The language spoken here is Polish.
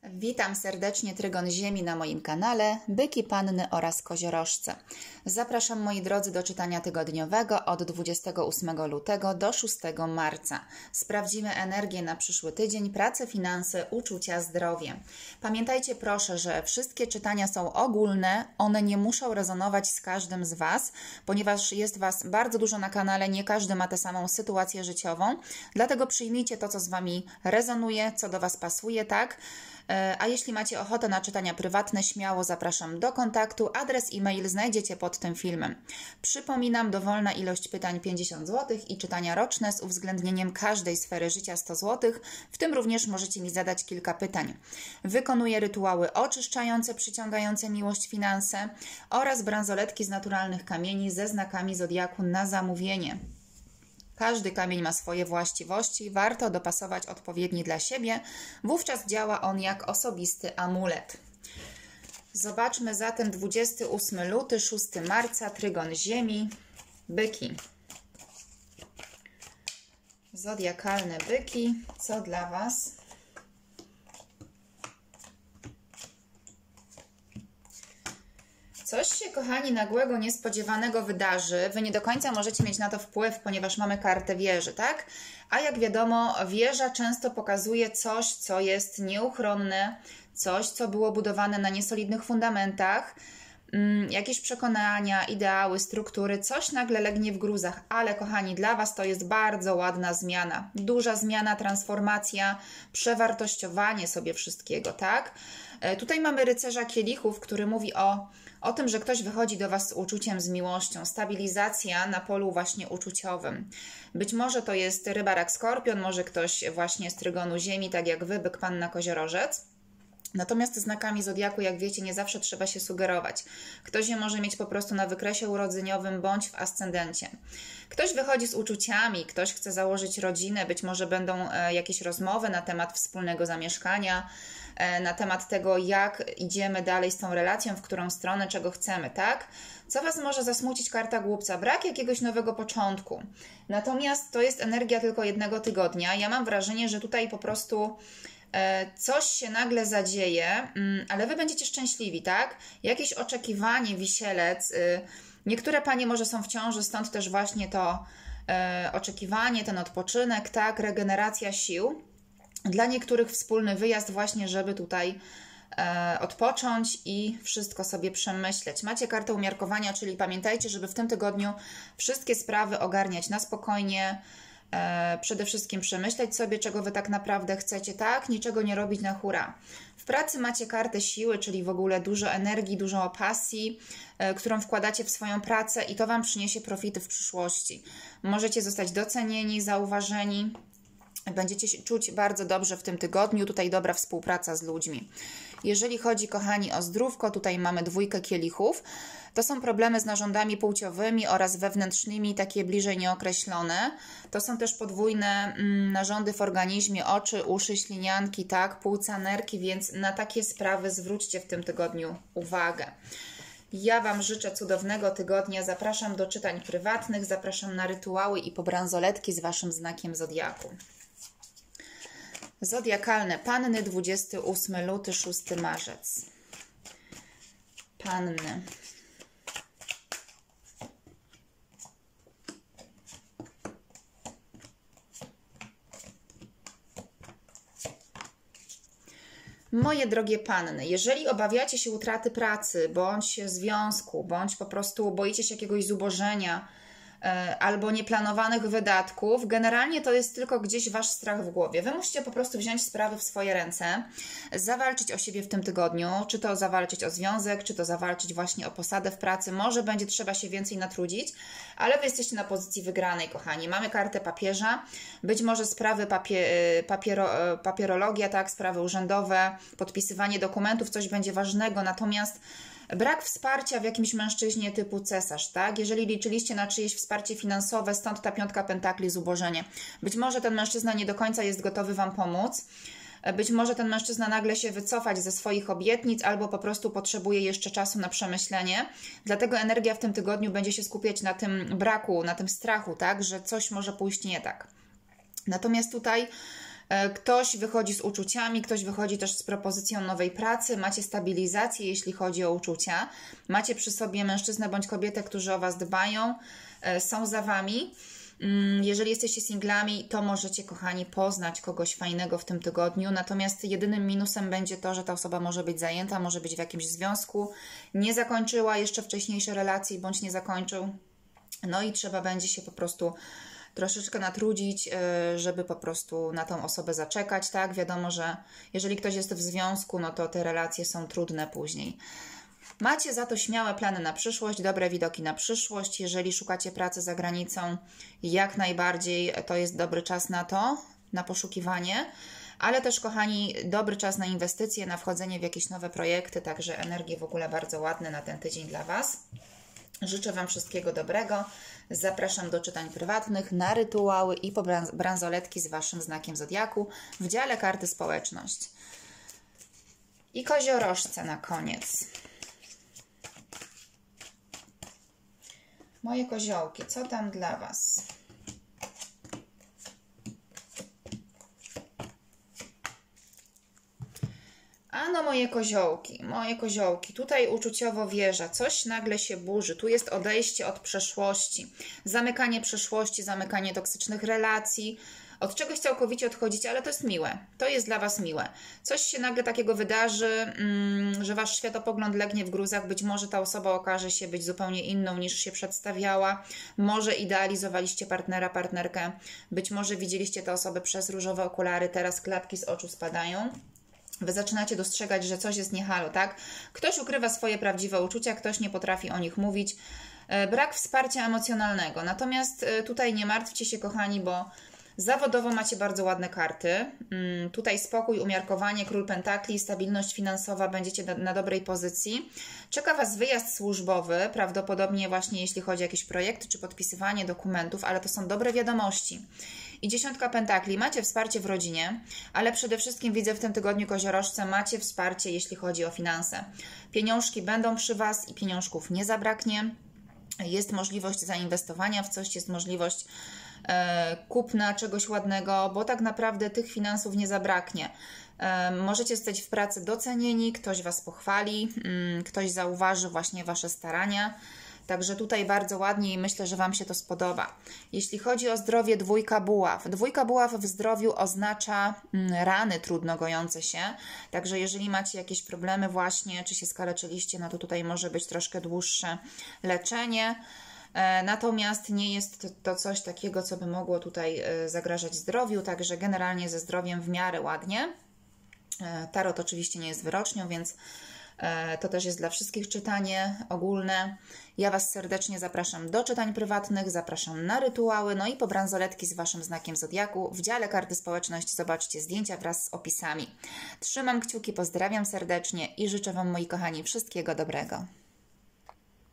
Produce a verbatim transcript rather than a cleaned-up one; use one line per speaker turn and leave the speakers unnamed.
Witam serdecznie, Trygon Ziemi na moim kanale, Byki, Panny oraz Koziorożce. Zapraszam, moi drodzy, do czytania tygodniowego od dwudziestego ósmego lutego do szóstego marca. Sprawdzimy energię na przyszły tydzień, pracę, finanse, uczucia, zdrowie. Pamiętajcie proszę, że wszystkie czytania są ogólne, one nie muszą rezonować z każdym z Was, ponieważ jest Was bardzo dużo na kanale, nie każdy ma tę samą sytuację życiową, dlatego przyjmijcie to, co z Wami rezonuje, co do Was pasuje, tak? A jeśli macie ochotę na czytania prywatne, śmiało zapraszam do kontaktu. Adres e-mail znajdziecie pod tym filmem. Przypominam, dowolna ilość pytań pięćdziesiąt złotych i czytania roczne z uwzględnieniem każdej sfery życia sto złotych. W tym również możecie mi zadać kilka pytań. Wykonuję rytuały oczyszczające, przyciągające miłość, finanse oraz bransoletki z naturalnych kamieni ze znakami zodiaku na zamówienie. Każdy kamień ma swoje właściwości, warto dopasować odpowiedni dla siebie, wówczas działa on jak osobisty amulet. Zobaczmy zatem dwudziesty ósmy luty, szósty marca, Trygon Ziemi, Byki. Zodiakalne Byki, co dla Was? Coś się, kochani, nagłego, niespodziewanego wydarzy. Wy nie do końca możecie mieć na to wpływ, ponieważ mamy kartę wieży, tak? A jak wiadomo, wieża często pokazuje coś, co jest nieuchronne, coś, co było budowane na niesolidnych fundamentach, um, jakieś przekonania, ideały, struktury, coś nagle legnie w gruzach. Ale, kochani, dla Was to jest bardzo ładna zmiana. Duża zmiana, transformacja, przewartościowanie sobie wszystkiego, tak? E, tutaj mamy rycerza kielichów, który mówi o O tym, że ktoś wychodzi do Was z uczuciem, z miłością, stabilizacja na polu właśnie uczuciowym. Być może to jest ryba, rak, skorpion, może ktoś właśnie z Trygonu Ziemi, tak jak Wy, Byk, Panna, Koziorożec. Natomiast znakami zodiaku, jak wiecie, nie zawsze trzeba się sugerować. Ktoś je może mieć po prostu na wykresie urodzeniowym bądź w ascendencie. Ktoś wychodzi z uczuciami, ktoś chce założyć rodzinę, być może będą jakieś rozmowy na temat wspólnego zamieszkania, na temat tego, jak idziemy dalej z tą relacją, w którą stronę, czego chcemy, tak? Co Was może zasmucić? Karta głupca. Brak jakiegoś nowego początku. Natomiast to jest energia tylko jednego tygodnia. Ja mam wrażenie, że tutaj po prostu coś się nagle zadzieje, ale Wy będziecie szczęśliwi, tak? Jakieś oczekiwanie, wisielec. Niektóre panie może są w ciąży, stąd też właśnie to oczekiwanie, ten odpoczynek, tak? Regeneracja sił. Dla niektórych wspólny wyjazd właśnie, żeby tutaj e, odpocząć i wszystko sobie przemyśleć. Macie kartę umiarkowania, czyli pamiętajcie, żeby w tym tygodniu wszystkie sprawy ogarniać na spokojnie, e, przede wszystkim przemyśleć sobie, czego Wy tak naprawdę chcecie, tak? Niczego nie robić na hura. W pracy macie kartę siły, czyli w ogóle dużo energii, dużo pasji, e, którą wkładacie w swoją pracę i to Wam przyniesie profity w przyszłości. Możecie zostać docenieni, zauważeni. Będziecie się czuć bardzo dobrze w tym tygodniu. Tutaj dobra współpraca z ludźmi. Jeżeli chodzi, kochani, o zdrówko, tutaj mamy dwójkę kielichów. To są problemy z narządami płciowymi oraz wewnętrznymi, takie bliżej nieokreślone. To są też podwójne mm, narządy w organizmie, oczy, uszy, ślinianki, tak, płuca, nerki, więc na takie sprawy zwróćcie w tym tygodniu uwagę. Ja Wam życzę cudownego tygodnia. Zapraszam do czytań prywatnych, zapraszam na rytuały i po bransoletki z Waszym znakiem zodiaku. Zodiakalne Panny, dwudziesty ósmy luty, szósty marzec. Panny. Moje drogie panny, jeżeli obawiacie się utraty pracy, bądź związku, bądź po prostu boicie się jakiegoś zubożenia, albo nieplanowanych wydatków, generalnie to jest tylko gdzieś Wasz strach w głowie. Wy musicie po prostu wziąć sprawy w swoje ręce, zawalczyć o siebie w tym tygodniu, czy to zawalczyć o związek, czy to zawalczyć właśnie o posadę w pracy. Może będzie trzeba się więcej natrudzić, ale Wy jesteście na pozycji wygranej, kochani. Mamy kartę papieża, być może sprawy papie, papiero, papierologia, tak, sprawy urzędowe, podpisywanie dokumentów, coś będzie ważnego, natomiast brak wsparcia w jakimś mężczyźnie typu cesarz, tak? Jeżeli liczyliście na czyjeś wsparcie finansowe, stąd ta piątka pentakli, zubożenie. Być może ten mężczyzna nie do końca jest gotowy Wam pomóc. Być może ten mężczyzna nagle się wycofać ze swoich obietnic albo po prostu potrzebuje jeszcze czasu na przemyślenie. Dlatego energia w tym tygodniu będzie się skupiać na tym braku, na tym strachu, tak? Że coś może pójść nie tak. Natomiast tutaj Ktoś wychodzi z uczuciami, ktoś wychodzi też z propozycją nowej pracy, macie stabilizację, jeśli chodzi o uczucia, macie przy sobie mężczyznę bądź kobietę, którzy o Was dbają, są za Wami. Jeżeli jesteście singlami, to możecie, kochani, poznać kogoś fajnego w tym tygodniu, natomiast jedynym minusem będzie to, że ta osoba może być zajęta, może być w jakimś związku, nie zakończyła jeszcze wcześniejszej relacji, bądź nie zakończył, no i trzeba będzie się po prostu troszeczkę natrudzić, żeby po prostu na tą osobę zaczekać, tak? Wiadomo, że jeżeli ktoś jest w związku, no to te relacje są trudne później. Macie za to śmiałe plany na przyszłość, dobre widoki na przyszłość. Jeżeli szukacie pracy za granicą, jak najbardziej to jest dobry czas na to, na poszukiwanie, ale też, kochani, dobry czas na inwestycje, na wchodzenie w jakieś nowe projekty, także energie w ogóle bardzo ładne na ten tydzień dla Was. Życzę Wam wszystkiego dobrego. Zapraszam do czytań prywatnych, na rytuały i po bransoletki z Waszym znakiem zodiaku w dziale karty społeczność. I koziorożce na koniec. Moje koziołki, co tam dla Was? Ano, moje koziołki, moje koziołki, tutaj uczuciowo wieża, coś nagle się burzy, tu jest odejście od przeszłości, zamykanie przeszłości, zamykanie toksycznych relacji, od czegoś całkowicie odchodzicie, ale to jest miłe, to jest dla Was miłe. Coś się nagle takiego wydarzy, że Wasz światopogląd legnie w gruzach, być może ta osoba okaże się być zupełnie inną niż się przedstawiała, może idealizowaliście partnera, partnerkę, być może widzieliście tę osobę przez różowe okulary, teraz klapki z oczu spadają. Wy zaczynacie dostrzegać, że coś jest nie halo, tak? Ktoś ukrywa swoje prawdziwe uczucia, ktoś nie potrafi o nich mówić. Brak wsparcia emocjonalnego. Natomiast tutaj nie martwcie się, kochani, bo zawodowo macie bardzo ładne karty. Tutaj spokój, umiarkowanie, król pentakli, stabilność finansowa, będziecie na, na dobrej pozycji. Czeka Was wyjazd służbowy, prawdopodobnie właśnie jeśli chodzi o jakieś projekty czy podpisywanie dokumentów, ale to są dobre wiadomości. I dziesiątka pentakli, macie wsparcie w rodzinie, ale przede wszystkim widzę w tym tygodniu, koziorożce, macie wsparcie, jeśli chodzi o finanse. Pieniążki będą przy Was i pieniążków nie zabraknie. Jest możliwość zainwestowania w coś, jest możliwość e, kupna czegoś ładnego, bo tak naprawdę tych finansów nie zabraknie. E, możecie zostać w pracy docenieni, ktoś Was pochwali, mm, ktoś zauważy właśnie Wasze starania. Także tutaj bardzo ładnie i myślę, że Wam się to spodoba. Jeśli chodzi o zdrowie, dwójka buław. Dwójka buław w zdrowiu oznacza rany trudno gojące się. Także jeżeli macie jakieś problemy właśnie, czy się skaleczyliście, no to tutaj może być troszkę dłuższe leczenie. Natomiast nie jest to coś takiego, co by mogło tutaj zagrażać zdrowiu. Także generalnie ze zdrowiem w miarę ładnie. Tarot oczywiście nie jest wyrocznią, więc to też jest dla wszystkich czytanie ogólne. Ja Was serdecznie zapraszam do czytań prywatnych, zapraszam na rytuały, no i po bransoletki z Waszym znakiem zodiaku. W dziale karty społeczność zobaczcie zdjęcia wraz z opisami. Trzymam kciuki, pozdrawiam serdecznie i życzę Wam, moi kochani, wszystkiego dobrego.